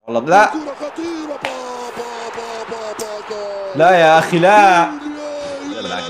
والله لا. لا يا اخي لا. لا بالعكس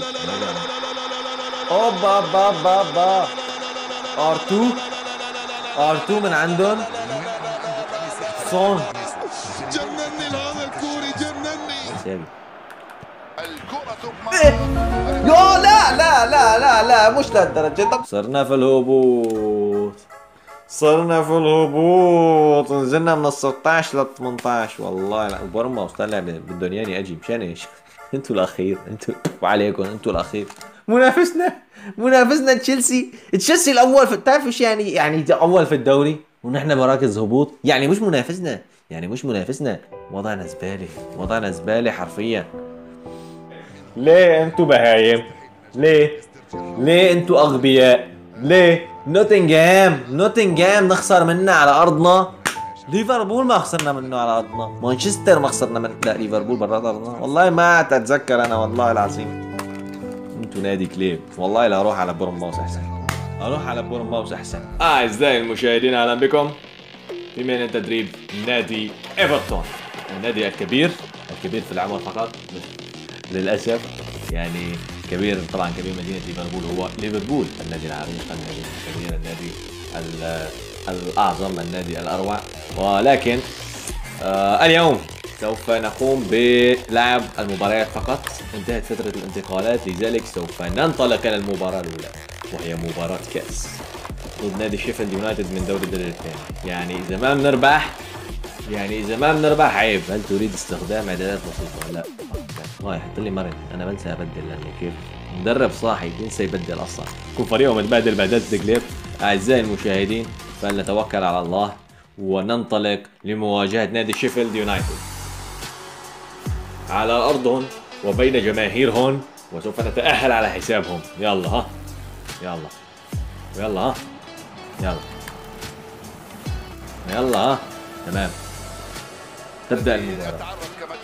اوبا با با با. ار2 ار2 من عندهم. سون جنني الهذا الكوري جنني. سيبي. الكرة يا لا لا لا لا لا مش لهالدرجة. طب صرنا في الهبوط. صرنا في الهبوط. نزلنا من ال 16 لل 18 والله. لا وبرما طلع بدهم ياني اجي مشان ايش؟ انتوا الاخير انتوا وعليكم انتوا الاخير. منافسنا تشيلسي الاول في بتعرف ايش يعني اول في الدوري ونحن مراكز هبوط يعني مش منافسنا. وضعنا زبالة حرفيا. ليه انتوا بهايم؟ ليه انتوا اغبياء؟ ليه نوتنغهام نخسر منه على ارضنا؟ ليفربول ما خسرنا منه على ارضنا، مانشستر ما خسرنا من لا ليفربول برات ارضنا، والله ما اتذكر انا والله العظيم. انتوا نادي كليب، والله لا اروح على بورنموث احسن. اعزائي المشاهدين اهلا بكم في ميدان تدريب نادي ايفرتون، النادي الكبير في العمر فقط للاسف يعني. طبعا كبير مدينة ليفربول هو ليفربول، النادي العريق، النادي الكبير، النادي الأعظم، النادي الأروع. ولكن اليوم سوف نقوم بلعب المباريات فقط. انتهت فترة الانتقالات، لذلك سوف ننطلق إلى المباراة الأولى وهي مباراة كأس ضد نادي شيفيلد يونايتد من دوري الدرجة الثانية. يعني إذا ما بنربح عيب. هل تريد استخدام إعدادات بسيطة؟ لا. والله يحط لي مرن، انا بنسى ابدل لانه كيف مدرب صاحي بينسى يبدل اصلا. يكون فريقه متبادل بعدات التقليب. اعزائي المشاهدين فلنتوكل على الله وننطلق لمواجهة نادي شيفيلد يونايتد على ارضهم وبين جماهيرهم، وسوف نتأهل على حسابهم. يلا ها يلا ها تمام. تبدأ المباراة.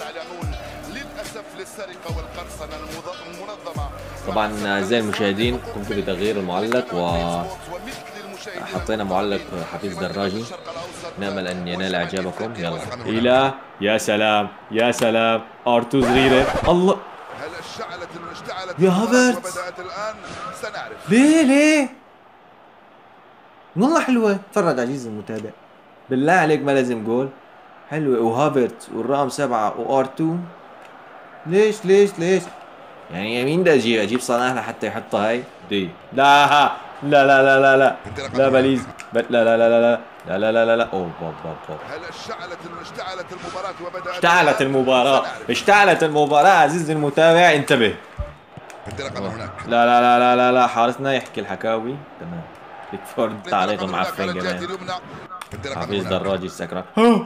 للسرقة والقرصنة المنظمة. طبعا اعزائي المشاهدين قمت بتغيير المعلق وحطينا معلق حفيظ دراجي، نامل ان ينال اعجابكم. يلا الى يا سلام ار2 صغيره. الله هل اشتعلت يا هافرت. وبدأت الآن سنعرف. ليه والله حلوه. تفرج عزيزي المتابع بالله عليك، ما لازم جول. حلوه وهافرت والرقم 7 وار2. ليش يعني مين ده اجيب صلاح لحتى يحطها هاي دي؟ لا لا بليز لا لا لا لا لا لا لا لا لا اوه هل اشتعلت المباراة اشتعلت المباراة عزيزي المتابع انتبه. هناك. لا حارسنا يحكي الحكاوي تمام. بيكفورد تعليق معفن كمان. حفيظ دراجي السكران.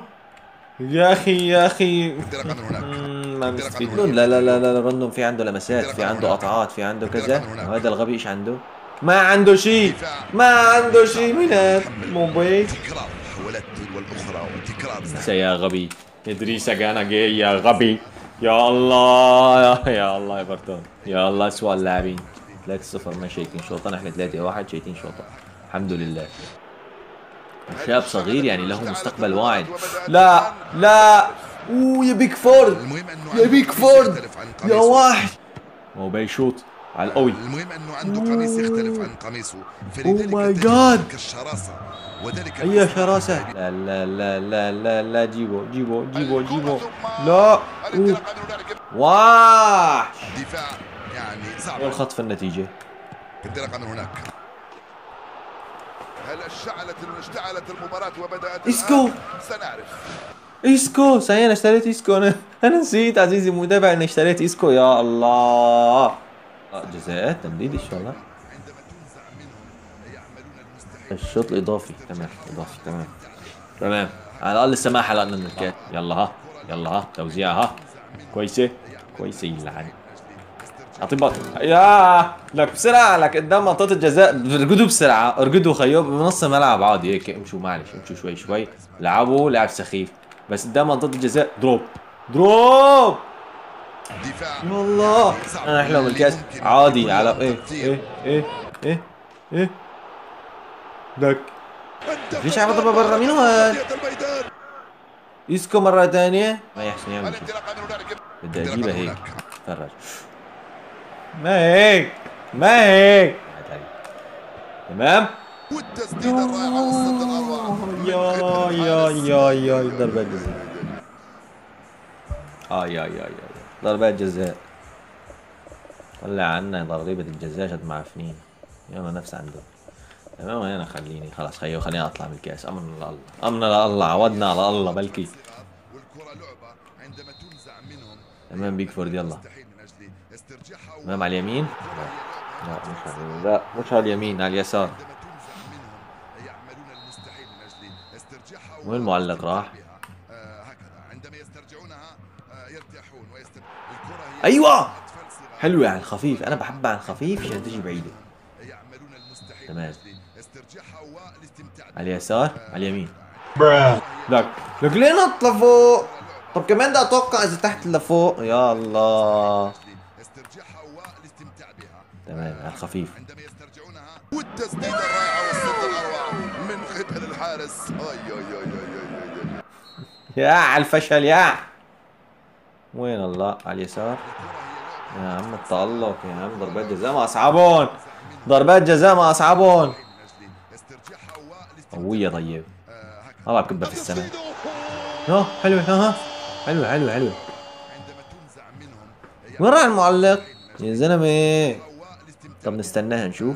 يا اخي ما مستفيدون. لا رندم في عنده لمسات، في عنده قطعات، في عنده كذا. وهذا الغبي ايش عنده؟ ما عنده شيء من موبايل. يا غبي ادريس انا جاي يا غبي. يا الله يا برتون يا الله. اسوء اللاعبين 3-0 ما شايتين شوطه، نحن 3-1 شايتين شوطه. الحمد لله. شاب صغير يعني له مستقبل واعد. لا يا بيك فورد يا وحش. هو بيشوط على القوي. المهم انه عنده قميص يختلف عن قميصه، اوه ماي جاد. كالشراسة وذلك اي شراسة. لا جيبو لا. وحش. دفاع يعني صعب. والخطف النتيجة. انطلاقا من هناك. هل اشتعلت المباراة وبدأت اسكو سنعرف. صحيح انا اشتريت اسكو. انا نسيت عزيزي المتابع اني اشتريت اسكو. يا الله. جزاءات تمديد ان شاء الله. الشوط الاضافي تمام على الاقل السماحه لنا من الكات. يلا ها توزيعها كويسه يلعن. اعطي يا لك بسرعه لك قدام منطقه الجزاء. ارقدوا بسرعه ارقدوا خيو بنص الملعب عادي هيك. امشوا معلش شوي لعبوا لعب سخيف بس قدام منطقه الجزاء. دروب والله انا احلم الكاس عادي على ايه لك. ليش عم بضربها برا؟ مين هاد؟ اسكو مرة ثانية ما يحسن يعمل شيء. الانطلاقه من هنالك. بدي اجيبها هيك. تفرج. ما هيك ما هيك. تمام. والتسديده الرائعه والصد الاروع. يا ضربات جزاء. يا ضربات جزاء. طلع عنا ضريبة الجزاء شد معفنين. يلا نفس عندهم. تمام انا خليني اطلع من الكاس. امرنا لله عودنا على الله بلكي. والكره لعبه عندما تنزع منهم. تمام بيكفورد يلا. مستحيل من اجل استرجاعها. تمام على اليمين. لا مش على اليمين على اليسار. عندما تنزع منهم يعملون المستحيل من اجل استرجاعها. وين المعلق راح؟ هكذا عندما يسترجعونها يرتاحون الكره هي ايوه حلوة على الخفيف. انا بحبها على الخفيف عشان تجي بعيدة. يعملون المستحيل تمام. استرجاعها والاستمتاع على اليسار على اليمين. لك ليه نط لفوق؟ طب كمان بدي اتوقع اذا تحت لفوق. يا الله. استرجاعها والاستمتاع بها. تمام على الخفيف. عندما يسترجعونها والتسديده الرائعه والصد الاروع من قبل الحارس. يا على الفشل يا. وين الله على اليسار. يا عم التألق يا عم. ضربات جزاء ما اصعبون. ضربات جزاء ما اصعبون. قوية طيب. الله بكبها في السماء. حلوة. حلوة. وين راح المعلق يا زلمة؟ طب نستناها نشوف.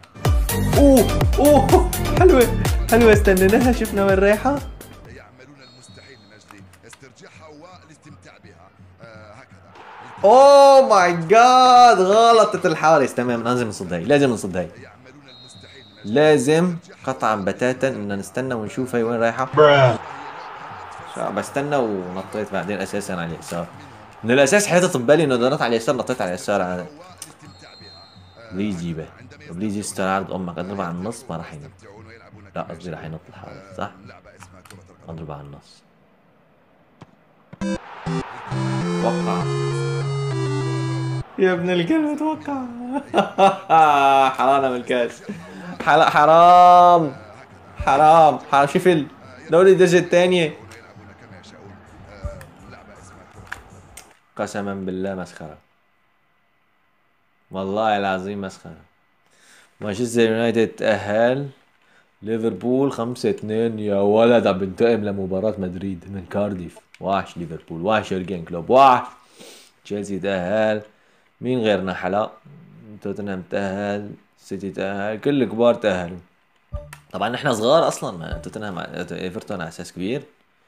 اوه حلوة استنيناها شفنا وين رايحة. يعملون المستحيل من اجل استرجاعها والاستمتاع بها. هكذا. اوه ماي جاد غلطت الحارس. تمام لازم نصد هي. لازم نصد هي. يعملون المستحيل من اجل لازم قطعا بتاتا ان نستنى ونشوف هي وين رايحة. بستنى ونطيت بعدين اساسا على اليسار. من الاساس حاطط ببالي انه ضغطت على اليسار نطيت على اليسار. هذا بليز جيبه. بليز يستعرض امك. اضربها على النص ما راح ينط. لا قصدي راح ينط الحارس صح. اضربها على النص. توقع يا ابن الكلب. توقع. حرام الكاس. حرام شفل. دوري الدرجة الثانية. قسما بالله مسخرة. والله العظيم مسخرة. مانشستر يونايتد تأهل. ليفربول 5-2 يا ولد. عم بنتقم لمباراة مدريد من كارديف. واحش ليفربول. واحش يورجن كلوب. واحش. تشيلسي تأهل. مين غيرنا حلا. توتنهام تأهل. سيتي تأهل. كل الكبار تأهلوا. طبعا نحن صغار اصلا. ما توتنهام ايفرتون على اساس كبير.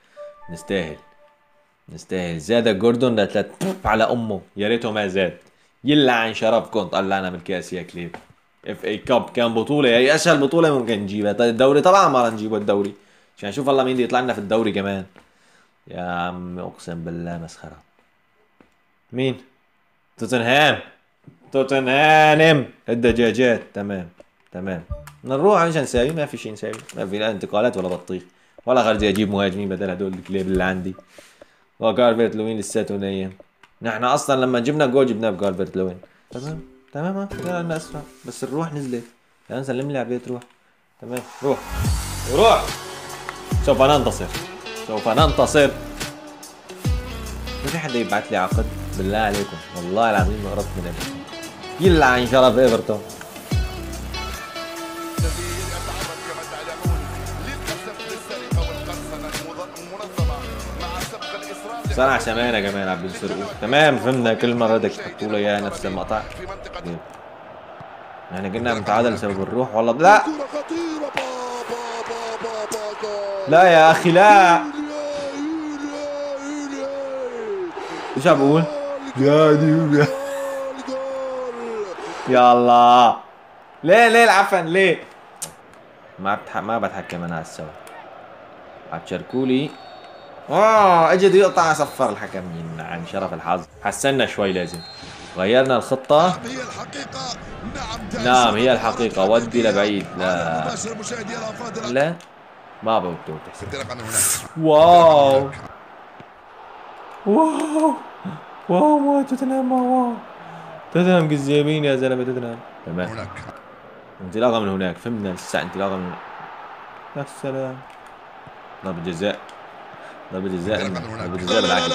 نستاهل. زاد جوردون لثلاث على امه. يا ريته ما زاد. يلعن شرفكم. طلعنا من الكاس يا كليب. اف اي كاب كان بطولة. هي اسهل بطولة ممكن نجيبها. الدوري طبعا ما رح نجيبه الدوري. عشان نشوف والله مين بده يطلع لنا في الدوري كمان. يا عم اقسم بالله مسخرة. مين؟ توتنهام الدجاجات. تمام نروح عشان نساوي. ما في شيء نساوي. ما في لا انتقالات ولا بطيخ ولا خرجي اجيب مهاجمين بدل هدول الكليب اللي عندي. وكارفرت لوين لساته نايم. نحن اصلا لما جبنا جول جبناه بكارفرت لوين. تمام يلا انا اسرع. بس الروح نزلت. يلا سلم لي على البيت. روح. تمام روح. سوف ننتصر. ما في حدا يبعث لي عقد بالله عليكم. والله العظيم ما قربت من ايفرتون. يلعن شرف ايفرتون. صنع سمانة كمان عم بينسرقوا. تمام فهمنا. كل مرة بدك تحطوا له اياه نفس المقطع. يعني قلنا متعادل بسبب الروح. والله لا يا اخي لا. ايش عم بقول؟ يا الله. ليه العفن ليه؟ ما بتحكم انا على السوا. عم تشاركولي. اجى بده يقطع صفر الحكم عن شرف الحظ. حسنا شوي لازم. غيرنا الخطة. هي الحقيقة. نعم هي الحقيقة. ودي لبعيد. لا ما بوتو. واو ما توتنهام. واو توتنهام قزيمين يا زلمة. توتنهام تمام. انطلاقة من هناك. فهمنا لسه انطلاقة من هناك. يا سلام. ضربة جزاء. ضربة جزاء، ضربة جزاء بالعكس.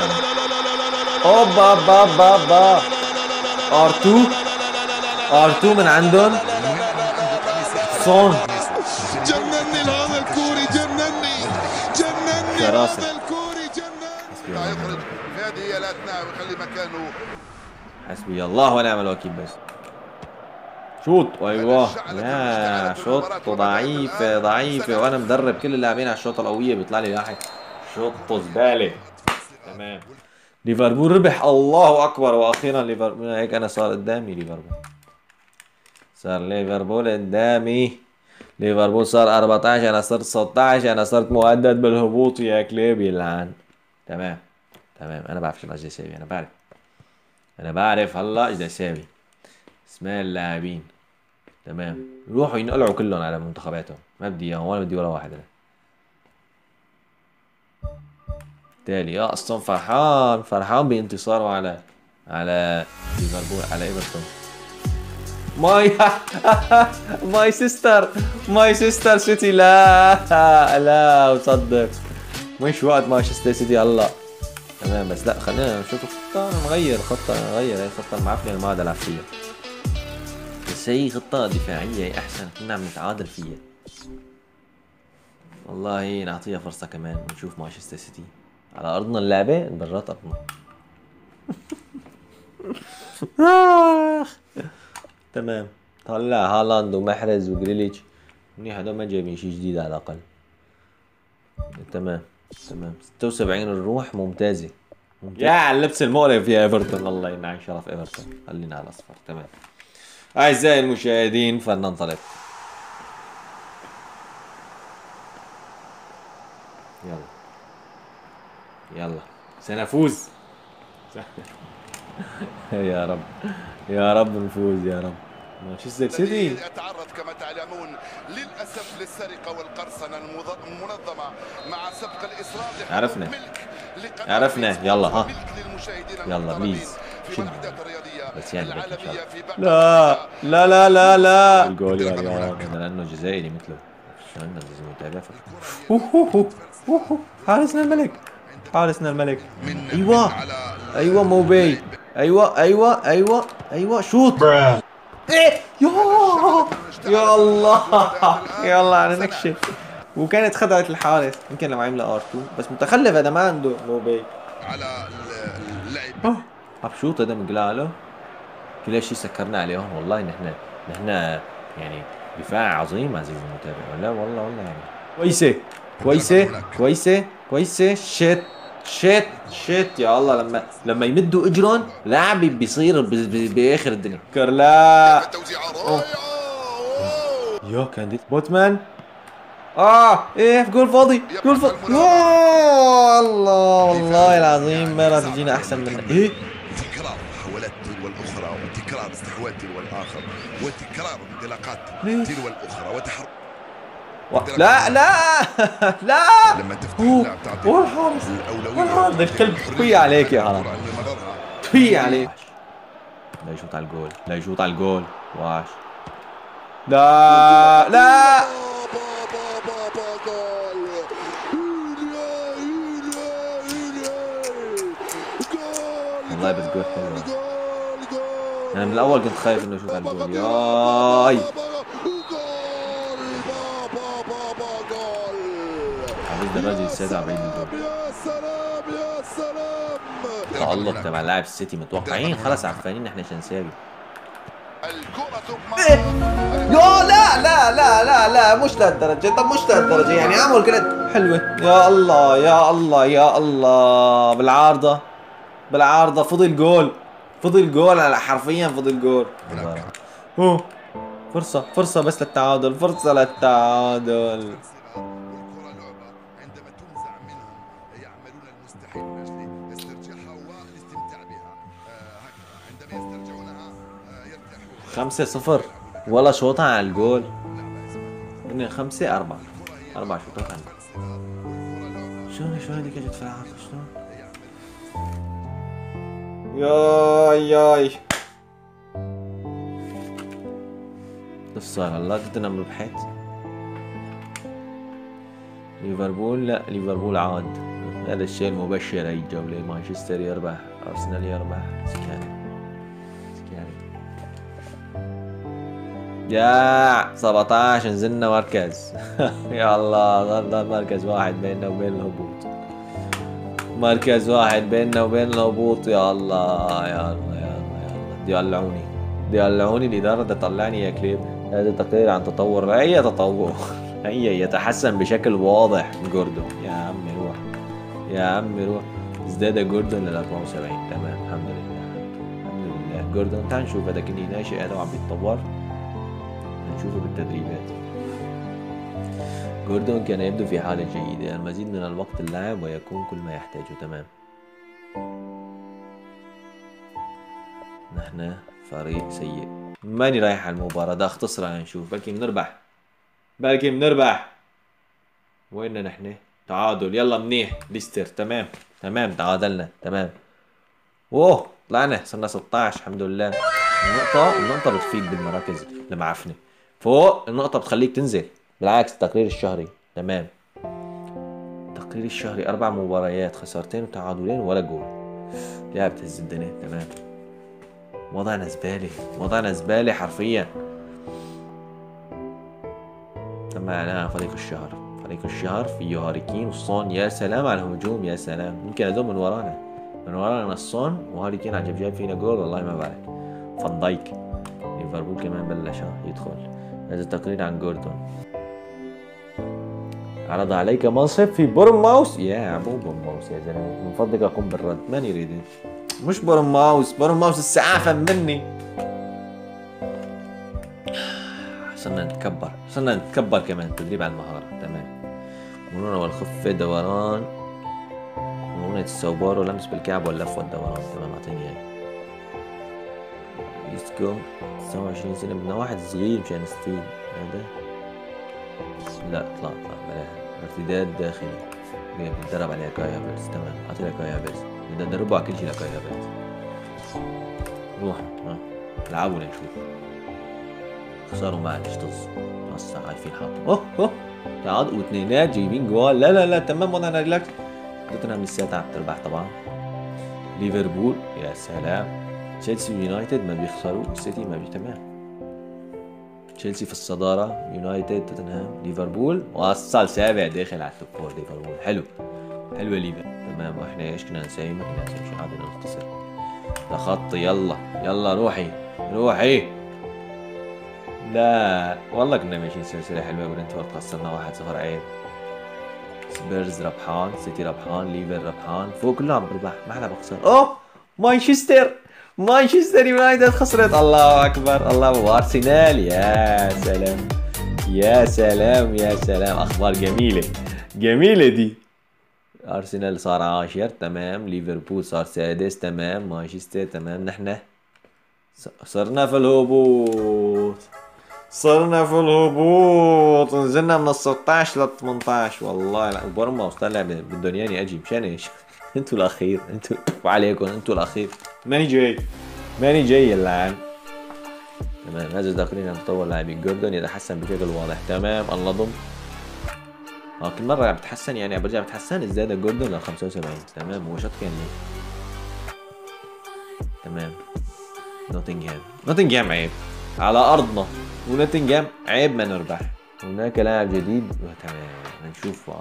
اوبا با با با ار2 ار2 من عندهم سون. جنني هذا الكوري، جنني شراسة. هذا الكوري، لا يخرج في هذه لا تنام ويخلي مكانه. حسبي الله ونعم الوكيل. بس شوط. ايوه يا شوط ضعيفة ضعيفة، وانا مدرب كل اللاعبين على الشوطة القوية بيطلع لي واحد شوط زبالة. تمام. ليفربول ربح، الله اكبر. واخيرا ليفربول، هيك انا صار قدامي ليفربول، صار ليفربول قدامي. ليفربول صار 14، انا صرت 16، انا صرت مهدد بالهبوط يا كليب يلعن. تمام تمام. انا بعرف شو بدي اسوي، انا بعرف، انا بعرف هلا ايش بدي اسوي. اسماء اللاعبين. تمام. يروحوا ينقلعوا كلهم على منتخباتهم، ما بدي اياهم ولا بدي ولا واحد انا. بالتالي اصلا فرحان بانتصاره على ليفربول، على ايفرتون. ماي ماي سيستر سيتي. لا اصدق مش وقت مانشستر سيتي هلا. تمام. بس لا، خلينا نشوف خطة، نغير خطة، نغير هاي الخطة المعفنة اللي ما بدي العب فيها. بس هي خطة دفاعية، هي احسن، كنا عم نتعادل فيها. والله نعطيها فرصة كمان ونشوف مانشستر سيتي على ارضنا، اللعبة برات ارضنا. تمام. طلع هالاند ومحرز وجريليتش، منيح هدول ما جايبين شيء جديد على الاقل. تمام تمام. 76 الروح، ممتازة يا على اللبس المقرف يا ايفرتون. الله ينعم شرف ايفرتون، خلينا على الاصفر. تمام. اعزائي المشاهدين فلننطلق. يلا سنفوز. يا رب يا رب نفوز يا رب. مانشستر سيتي يتعرض كما تعلمون للاسف للسرقه والقرصنه المنظمه مع سبق الاصرار عرفنا يلا ها، يلا بليز في الاحداث الرياضيه بس يعني العالميه في بعض لا الجول يا رياض، لانه جزائري مثله. شو عندنا لازم نتابع. حارسنا الملك، حارسنا الملك. ايوه ايوه موبي، ايوه شوط. ايه يا الله يلا على نكشه. وكانت خدعت الحارس، يمكن لو عامله ار2 بس متخلف هذا، ما عنده موبي على اللعب. بشوط هذا من قلاله. كل شيء سكرنا عليهم والله. نحن يعني دفاع عظيم عزيزي المتابع. ولا والله يعني كويسه. شيت يا الله. لما يمدوا اجرهم لاعب بيصير باخر الدنيا. كرلا يا كانديد بوتمان. ايه جول فاضي، جول فاضي. الله والله العظيم ما راح تجينا احسن من ايه. تكرار محاولات تلو الاخرى، وتكرار استحواذ تلو الاخر، وتكرار انطلاقات تلو الاخرى، وتحرك. لا لما تفتح اللعب تعطي والحارس الاولويه. الكلب تبي عليك يا هلا، تبي عليك. لا يشوط على الجول واش. لا والله بس جول حلو. انا من الاول كنت خايف انه يشوط على الجول. ياي حافظ الراجل يستدعى بعيد الجول. يا سلام تألق تبع لاعب السيتي، متوقعين خلص عارفين احنا شو نساوي. يا لا مش لهالدرجة. طب مش لهالدرجة يعني، عمل كانت حلوة. يا الله بالعارضة فضل جول على حرفيا فضل جول. فرصة بس للتعادل، فرصة للتعادل. عندما تنزع منهم يعملون المستحيل من اجل استرجاعها والاستمتاع بها. هكذا عندما يسترجعونها يرتاحون. 5-0 ولا شوطة على الجول. إنه 5-4 شوطات على الجول. شلون هذيك اجت في العارضة شلون؟ ياي ايش صار هلا؟ توتنهام ربحت. ليفربول لا، ليفربول عاد. هذا الشيء المبشر هاي الجولة. مانشستر يربح، أرسنال يربح، سكاني يا 17 نزلنا مركز. يا الله ضل مركز واحد بيننا وبين الهبوط. مركز واحد بيننا وبين الهبوط. يا الله يا الله يا الله يا الله. ديالعوني الإدارة تطلعني يا كليب. هذا تقرير عن تطور. أي تطور؟ هي يتحسن بشكل واضح جوردون. يا عمي روح يا عمي روح. ازداد جوردون لل 74. تمام الحمد لله الحمد لله. جوردون تعال نشوف هذا كني ناشئ هذا وعم بيتطور. نشوفه بالتدريبات. جوردون كان يبدو في حالة جيدة. المزيد من الوقت اللعب ويكون كل ما يحتاجه. تمام. نحن فريق سيء. ماني رايح على المباراة ده اختصرها نشوف. بلكي بنربح. وين نحن؟ تعادل. يلا منيح ليستر. تمام تعادلنا. تمام. اوه طلعنا صرنا 16 الحمد لله. النقطة بتفيد بالمراكز المعفنة. فوق النقطة بتخليك تنزل. بالعكس التقرير الشهري. تمام. التقرير الشهري 4 مباريات، خسارتين وتعادلين ولا جول. لا بتهز الدنيا. تمام. وضعنا زبالة حرفيا. معناها فريق الشهر فيه هاري كين وصون. يا سلام على الهجوم يا سلام. يمكن هذول من ورانا نصون وهاري كين عجب جايب فينا جول والله ما بعرف. فان دايك. ليفربول كمان بلش يدخل. هذا التقرير عن جوردون. عرض عليك منصب في بورنماوث. يا مو بورنماوث يا زلمه، من فضلك قم بالرد. ماني ريدي. مش بورنماوث السعافة مني. صرنا نتكبر كمان. تدريب على المهارة. تمام. مرونة والخفة دوران. مرونة السوبار ولمس بالكعب واللف والدوران. تمام اعطيني اياه. يسكو 29 سنة. بدنا واحد صغير مشان نستفيد. هذا لا اطلع بلاها. ارتداد داخلي. بنتدرب عليها كاي هافرتز. تمام اعطي لها كاي هافرتز. بدنا ندربه على كل شيء لكاي هافرتز. روح العبوا لنشوف. خسروا معلش طز. هسا عارفين حاطط. اوه تعادل واثنينات جايبين جوال. لا تمام وضعنا ريلاكس. توتنهام لساتها عم تربح طبعا. ليفربول يا سلام. تشيلسي ويونايتد ما بيخسروا. السيتي ما تمام. تشيلسي في الصدارة. يونايتد توتنهام ليفربول وصل سابع داخل على التوب فور. ليفربول حلوة ليفر. تمام. واحنا ايش كنا نسوي؟ ما كنا نسوي شيء. عادي نختصر لخط. يلا روحي. لا والله كنا ماشيين سلسلة حلوة. برنتفورد خسرنا 1-0 عيب. سبيرز ربحان. سيتي ربحان. ليفر ربحان. فوق كله عم بربح. ما حدا بخسر. اوه مانشستر يونايتد خسرت. الله اكبر الله. وارسنال يا سلام. اخبار جميلة دي. ارسنال صار 10. تمام. ليفربول صار 6. تمام. مانشستر تمام. نحن صرنا في الهبوط. نزلنا من 16 ل 18. والله لا. بورنموث طلع بالدنياني اجي مشان ايش؟ انتوا الاخير. انتوا وعليكم انتوا الاخير. ماني جاي يا اللعان. تمام. هذا داخلين عم تطور لاعبين. جوردون يتحسن بشكل واضح. تمام. انضم. كل مرة عم بتحسن يعني برجع بتحسن. ازداد جوردون ل 75. تمام. هو شط كان ليه. تمام. نوتنغهام عيب على ارضنا. ونوتنغهام عيب ما نربح. هناك لاعب جديد. تمام.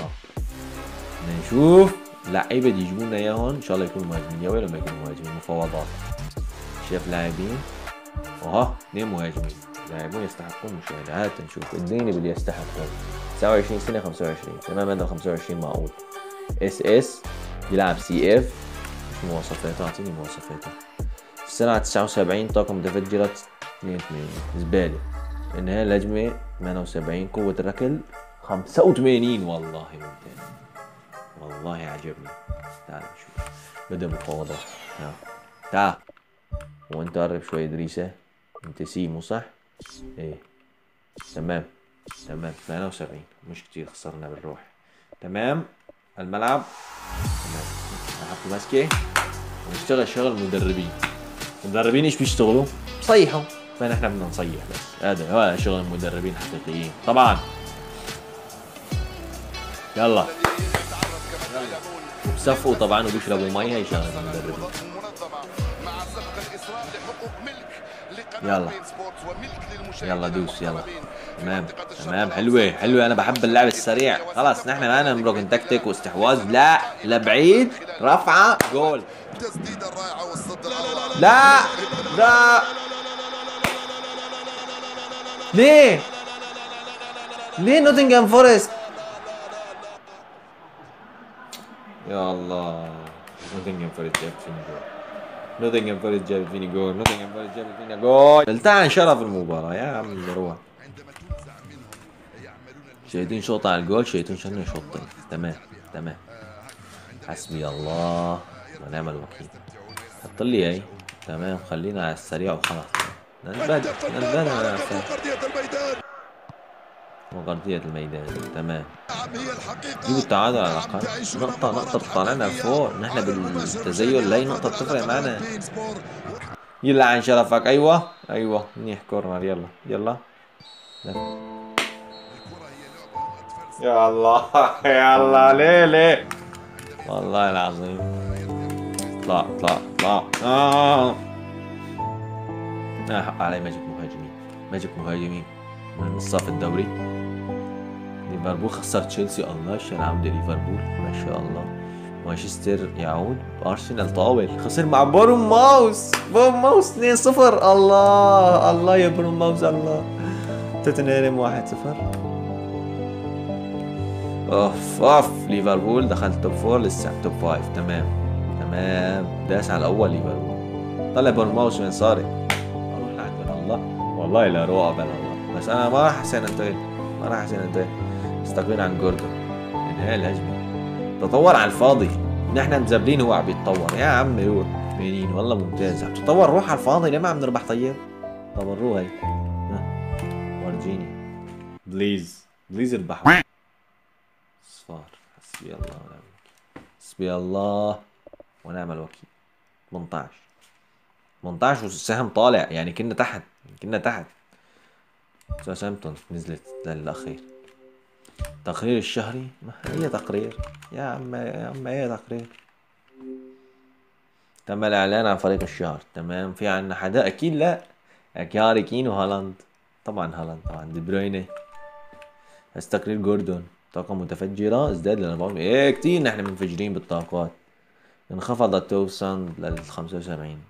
نشوف لعيبه يجيبوا لنا اياهم. ان شاء الله يكونوا مهاجمين. يا ويلهم ما يكونوا مهاجمين. مفاوضات. شاف لاعبين. 2 مهاجمين. لاعبون يستحقون مشاهدة. هات نشوف. اديني باللي يستحقون. 29 سنة 25. تمام. هذا 25 معقول. اس يلعب CF. مش مواصفاته. اعطيني مواصفاته. في السنة 79 طاقم متفجرات 82. زبالة. النهاية الهجمة 78. قوة الركل 85. والله ممتاز. والله عجبني. تعال نشوف. بدأ مفاوضات. تعال وانت قرب شوي ادريسة. انت مو صح؟ ايه تمام 78. مش كتير خسرنا بالروح. تمام. الملعب تمام. نحط ماسكة ونشتغل شغل مدربين ايش بيشتغلوا؟ صيحوا. فنحن بدنا نصيح بس. هذا هو شغل المدربين حقيقيين طبعا. يلا بصفقوا طبعا وبيشربوا مي، هي شغله المدربين. مع سبق الاصرار لحقوق ملك يلا لقناه بين سبورت وملك للمشاهدين يلا دوس يلا. المحترمين في تمام منطقة الشرق تمام، الأوسط. حلوه حلوه، انا بحب اللعب السريع. خلاص نحن معنا بروكن تكتيك واستحواذ، لا لبعيد، رفعه جول. تسديدة رائعة والصد الأول. لا لا، ليه ليه نوتنغهام فورست؟ يا الله، نوتنغهام فورست جاب فيني جول، نوتنغهام فورست جاب فيني جول، نوتنغهام فورست جاب فينا جول. التعن شرف المباراة يا عم روح. عندما تنزع منهم يعملون شيتين شوط على الجول، شيتين شنو شوطين. تمام تمام، حسبي الله ونعم الوكيل. حط لي اي تمام، خلينا على السريع وخلاص. نتبادل نتبادل يا عفان. وقضية الميدان تمام. هي الحقيقة. جيبوا التعادل على الأقل، نقطة بتطلعنا فوق، نحن بالتزين لا نقطة بتفرق معنا. يلا عن شرفك، أيوة أيوة، منيح كورنر، يلا يلا. يا الله يا الله، ليه ليه والله العظيم. اطلع اطلع اطلع. حق علي ماجيك مهاجمين، ماجيك مهاجمين من الصف الدوري. ليفربول خسر تشيلسي، الله شان عودة ليفربول ما شاء الله. مانشستر يعود، ارسنال طاول خسر مع بورنماوث، بورنماوث 2-0. الله الله يا بورنماوث الله. توتنهام 1-0. اوف اوف، ليفربول دخل توب 4 لسه توب 5. تمام تمام، داس على الاول ليفربول. طلع بورنماوث وين صارت؟ اروح لعند الله والله لا روح بلا الله، بس انا ما راح احسن انتقل، ما راح احسن انتقل. استقبل عن جوردون، انهاء الهجمه، تطور على الفاضي. نحن مزبلين هو عم يتطور. يا عم روح منين والله ممتاز، عم تطور، روح على الفاضي. ليه ما عم نربح طيب؟ طوروه هي. ورجيني بليز بليز اربحوا. صفار، حسبي الله ونعم الوكيل، حسبي الله ونعم الوكيل. 18 18 والسهم طالع، يعني كنا تحت، كنا تحت. ساوثهامبتون نزلت للأخير. تقرير الشهري، ما هي تقرير يا عم، يا عم هي تقرير. تم الإعلان عن فريق الشهر. تمام، في عنا حدا؟ أكيد لا، هاري كين وهالاند. طبعا هالاند، طبعا دي بروينه. بس تقرير جوردون، طاقة متفجرة ازداد ل 400. ايه كتير نحن منفجرين بالطاقات. انخفضت توسن لل 75.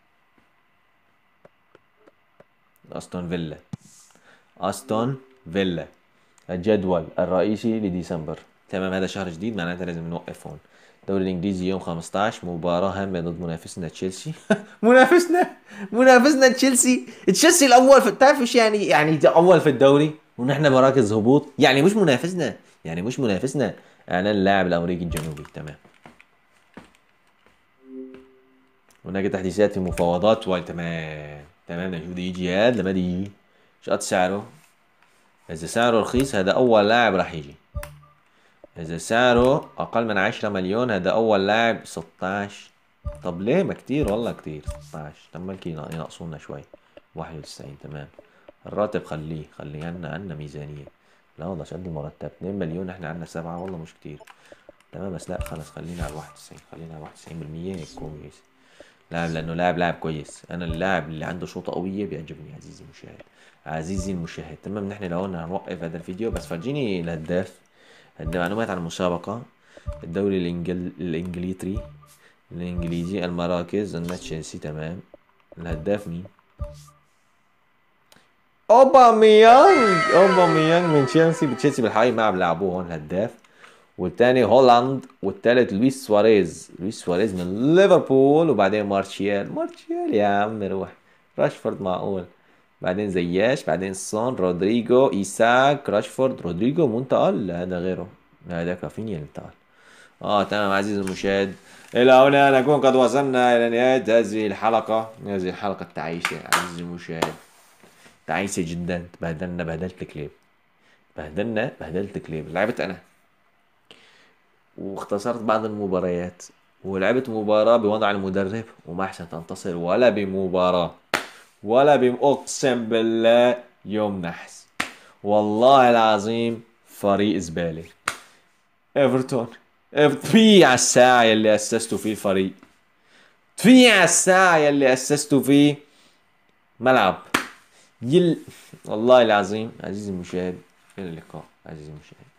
استون فيلا، استون فيلا. الجدول الرئيسي لديسمبر. تمام، هذا شهر جديد معناتها لازم نوقف هون. الدوري الانجليزي يوم 15 مباراة هامة ضد منافسنا تشيلسي. منافسنا تشيلسي. تشيلسي الاول في، بتعرف ايش يعني اول في الدوري ونحن مراكز هبوط، يعني مش منافسنا، يعني مش منافسنا. اعلان اللاعب الامريكي الجنوبي. تمام، هناك تحديثات في مفاوضات تمام تمام. نشوف دي يجي هاد لما دي يجي. ايش قد سعره؟ اذا سعره رخيص هذا اول لاعب راح يجي. اذا سعره اقل من 10 مليون هذا اول لاعب 16. طب ليه؟ ما كتير والله كتير 16. طب مالكي ينقصونا شوي. 91. تمام، الراتب خليه عنا ميزانية. لا والله شد المرتب 2 مليون، احنا عنا 7 والله مش كتير. تمام بس لا خلص خلينا على 91، خلينا على 91% هيك كويس. لاعب لانه لاعب كويس. انا اللاعب اللي عنده شوطة قوية بيعجبني عزيزي المشاهد، عزيزي المشاهد. تمام، نحن لهون هنوقف هذا الفيديو، بس فرجيني الهداف، معلومات عن المسابقة. الدوري الانجليزي، المراكز، قلنا تشيلسي. تمام، الهداف مين؟ اوباميانج من تشيلسي بالحقيقة ما عم لعبوه هون الهداف. والتاني هولاند، والتالت لويس سواريز من ليفربول. وبعدين مارشيال يا عم روح. راشفورد معقول، بعدين زياش، بعدين سون، رودريجو، إيساك، راشفورد. رودريجو مو انتقل؟ لا هذا غيره، هذا كافينيا اللي انتقل. تمام عزيزي المشاهد، إلى هنا نكون قد وصلنا إلى نهاية هذه الحلقة التعيسة. عزيزي المشاهد تعيسة جدا، بهدلت كليب. لعبت أنا واختصرت بعض المباريات، ولعبت مباراة بوضع المدرب وما أحسنت أنتصر ولا أقسم بالله يوم نحس، والله العظيم فريق زبالة. ايفرتون طفي على الساعة يلي أسستوا فيه الفريق، طفي على الساعة يلي أسستوا فيه ملعب والله العظيم. عزيزي المشاهد، إلى اللقاء عزيزي المشاهد.